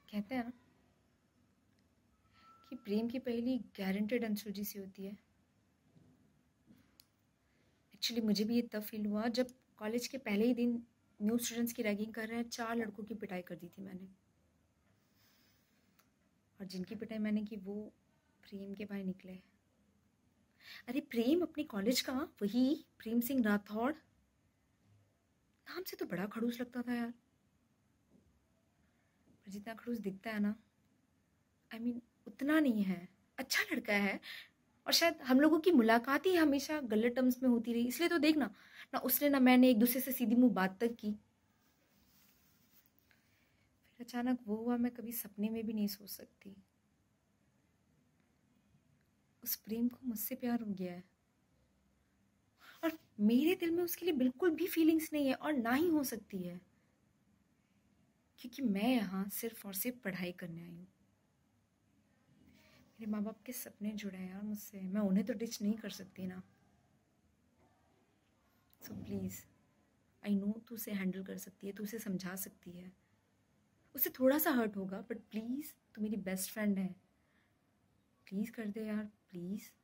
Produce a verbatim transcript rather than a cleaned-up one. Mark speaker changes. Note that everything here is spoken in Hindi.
Speaker 1: कहते हैं ना कि प्रेम की पहली गारंटेड अनसुलझी सी होती है। एक्चुअली मुझे भी ये तब फील हुआ जब कॉलेज के पहले ही दिन न्यू स्टूडेंट्स की रैगिंग कर रहे हैं चार लड़कों की पिटाई कर दी थी मैंने। और जिनकी पिटाई मैंने की वो प्रेम के भाई निकले। अरे प्रेम अपने कॉलेज का, वही प्रेम सिंह राठौड़। नाम से तो बड़ा खड़ूस लगता था यार, पर जितना खड़ूस दिखता है ना, आई I मीन mean, उतना नहीं है। अच्छा लड़का है और शायद हम लोगों की मुलाकात ही हमेशा गलत टर्म्स में होती रही, इसलिए तो देखना ना उसने ना मैंने एक दूसरे से सीधी मुंह बात तक की। फिर अचानक वो हुआ मैं कभी सपने में भी नहीं सोच सकती। उस प्रेम को मुझसे प्यार हो गया है और मेरे दिल में उसके लिए बिल्कुल भी फीलिंग्स नहीं है और ना ही हो सकती है, क्योंकि मैं यहाँ सिर्फ और सिर्फ पढ़ाई करने आई हूँ। मेरे माँ बाप के सपने जुड़े हैं यार मुझसे, मैं उन्हें तो डिच नहीं कर सकती ना। सो प्लीज़, आई नो तू उसे हैंडल कर सकती है, तू उसे समझा सकती है। उसे थोड़ा सा हर्ट होगा बट प्लीज़, तू मेरी बेस्ट फ्रेंड है, प्लीज़ कर दे यार, प्लीज़।